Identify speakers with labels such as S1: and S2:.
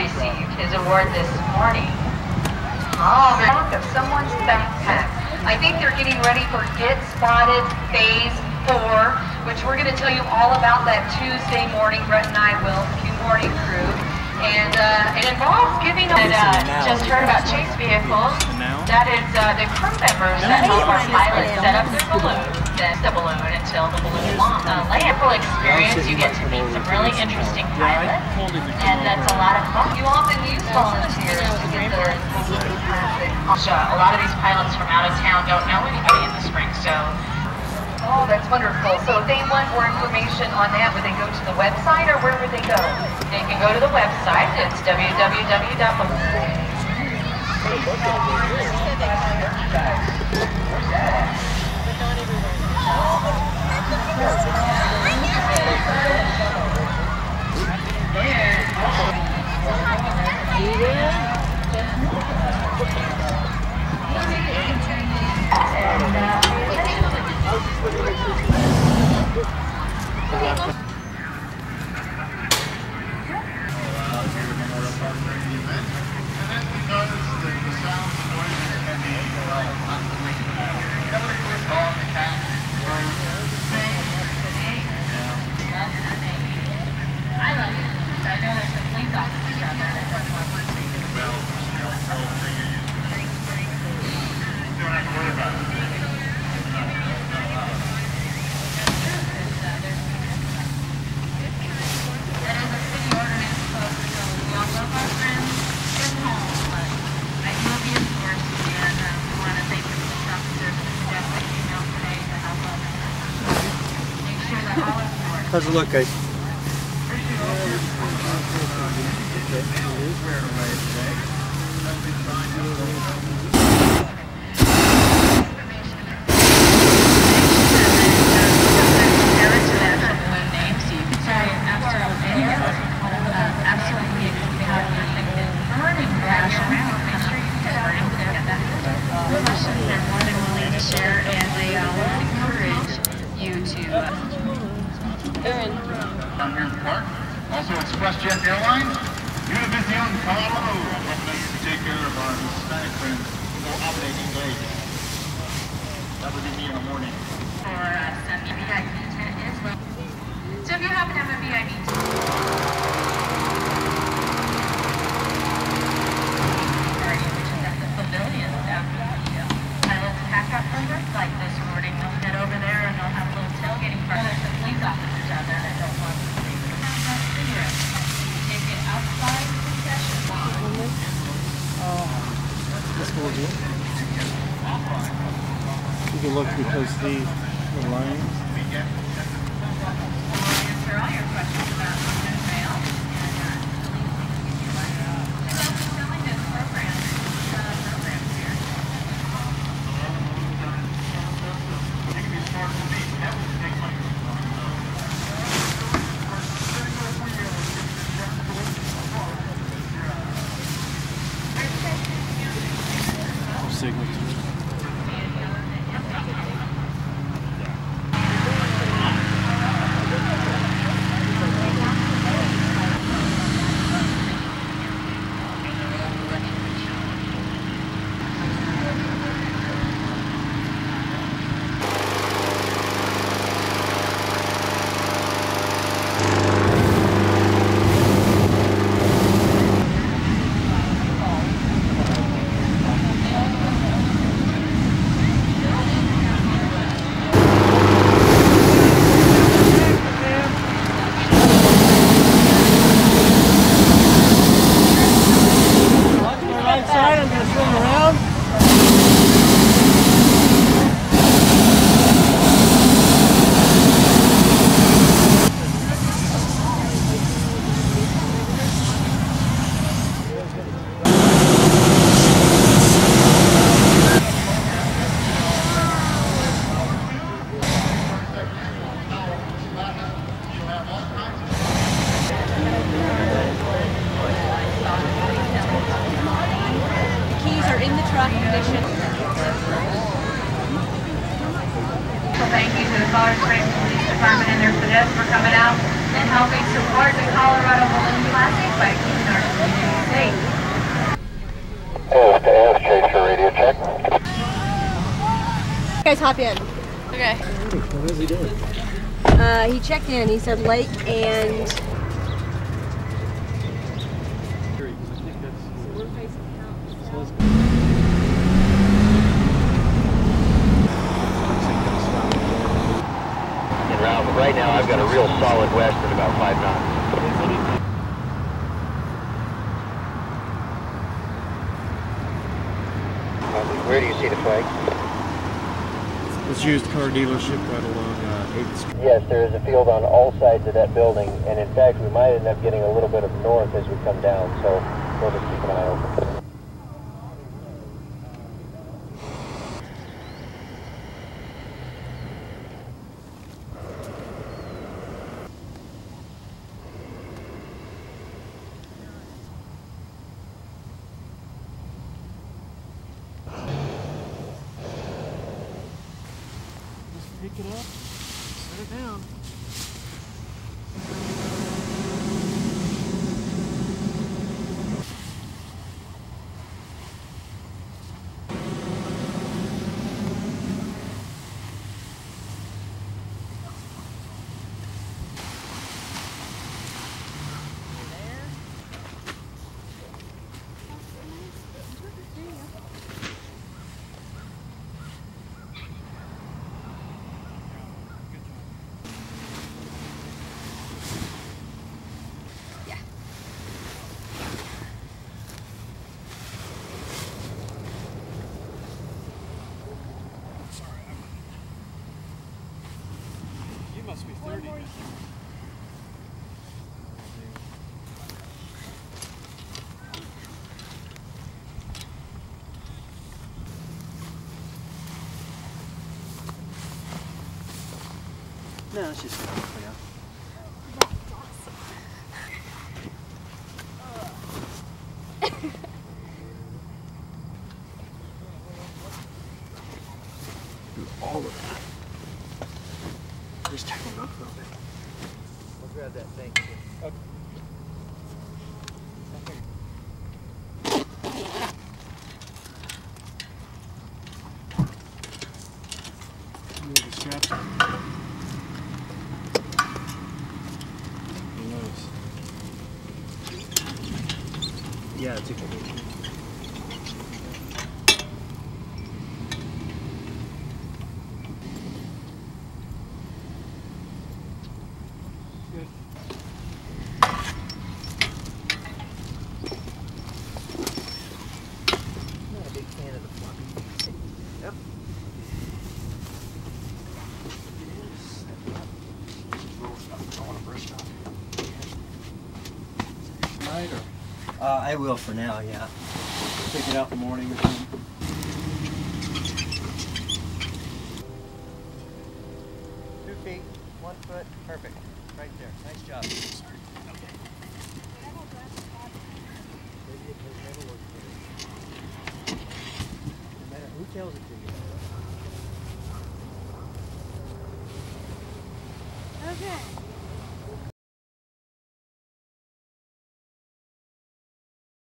S1: received his award this morning. Oh, the back of someone's backpack. I think they're getting ready for Get Spotted Phase 4, which we're going to tell you all about that Tuesday morning. Brett and I will, the morning crew. And it involves giving just heard about chase vehicles. That is the crew members that help our pilots set up their balloon, then the balloon until the balloon launch. Landful experience, you get to meet some really interesting pilots, and that's a lot of fun. You often use volunteers to get the classic. A lot of these pilots from out of town don't know anybody in the spring, so. Oh, that's wonderful. So if they want more information on that, would they go to the website or where would they go? They can go to the website. It's
S2: How's it look, guys?
S3: Down here in the park. Also ExpressJet Airlines, Univision Colorado, helping us to take care of our Hispanic friends who go operating late. That would be me in the morning.
S1: For some VIP tent as well. So if you happen to have a VIP tent, which is at the pavilion after the pilots pack up from their flight this morning, they'll head over there and they'll have a little tailgating party. There's some police officers out there that don't want to take cigarettes. Take it outside the session.
S2: That's cool, dude. You can look because the line.
S1: Answer all your questions about London Rail and selling this program here.
S3: You can be smart to me. That would take money.
S2: Signature.
S1: Thank you to the Colorado Springs Police Department and their cadets for coming out and helping support the Colorado Balloon Classic by keeping our community Hey.
S3: AFK for radio check.
S4: You guys hop in.
S5: Okay.
S2: What is he doing?
S4: He checked in. He said lake and...
S6: But right now I've got a real solid west at about 5 knots. Where do you see the flag?
S2: This used car dealership right along 8th Street.
S6: Yes, there is a field on all sides of that building, and in fact we might end up getting a little bit of north as we come down, so we'll just keep an eye open.
S2: Pick it up, set it down. You must be 30. No, it's just yeah. Do all of that. Just tackle it up a little bit.
S6: We'll grab that thing.
S2: Okay. You have the straps on. Nice. Yeah, it's okay. Good.
S6: Not a big fan of the floppy. Yep.
S2: Tonight or
S6: I will for now, yeah.
S2: take it out in the morning or something?
S6: 2 feet, 1 foot, perfect. Right there. Nice job. Okay. Maybe it has never worked for you. No matter who tells it to you.
S5: Okay.